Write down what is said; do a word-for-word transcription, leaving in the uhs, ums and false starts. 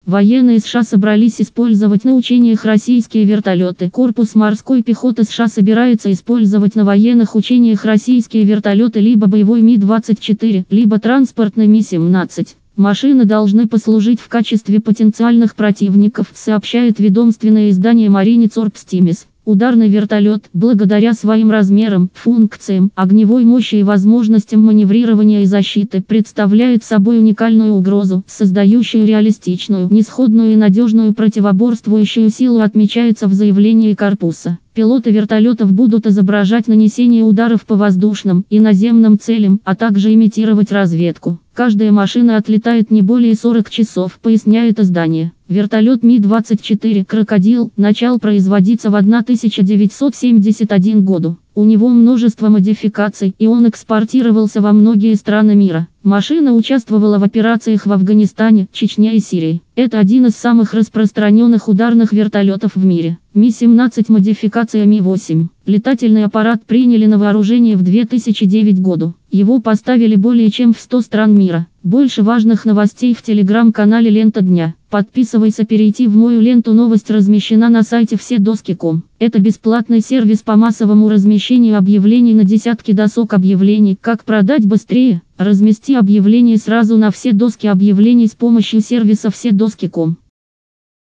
Военные США собрались использовать на учениях российские вертолеты. Корпус морской пехоты США собирается использовать на военных учениях российские вертолеты либо боевой Ми двадцать четыре, либо транспортный Ми семнадцать. Машины должны послужить в качестве потенциальных противников, сообщает ведомственное издание Marinets Optimis. Ударный вертолет, благодаря своим размерам, функциям, огневой мощи и возможностям маневрирования и защиты, представляет собой уникальную угрозу, создающую реалистичную, несходную и надежную противоборствующую силу, отмечается в заявлении корпуса. Пилоты вертолетов будут изображать нанесение ударов по воздушным и наземным целям, а также имитировать разведку. Каждая машина отлетает не более сорока часов, поясняет издание. Вертолет Ми двадцать четыре «Крокодил» начал производиться в тысяча девятьсот семьдесят первом году. У него множество модификаций, и он экспортировался во многие страны мира. Машина участвовала в операциях в Афганистане, Чечне и Сирии. Это один из самых распространенных ударных вертолетов в мире. Ми семнадцать модификация Ми восемь. Летательный аппарат приняли на вооружение в две тысячи девятом году. Его поставили более чем в сто стран мира. Больше важных новостей в телеграм-канале «Лента дня». Подписывайся, перейти в мою ленту. Новость размещена на сайте все доски точка ком. Это бесплатный сервис по массовому размещению объявлений на десятки досок объявлений. Как продать быстрее? Размести объявление сразу на все доски объявлений с помощью сервиса все доски точка ком.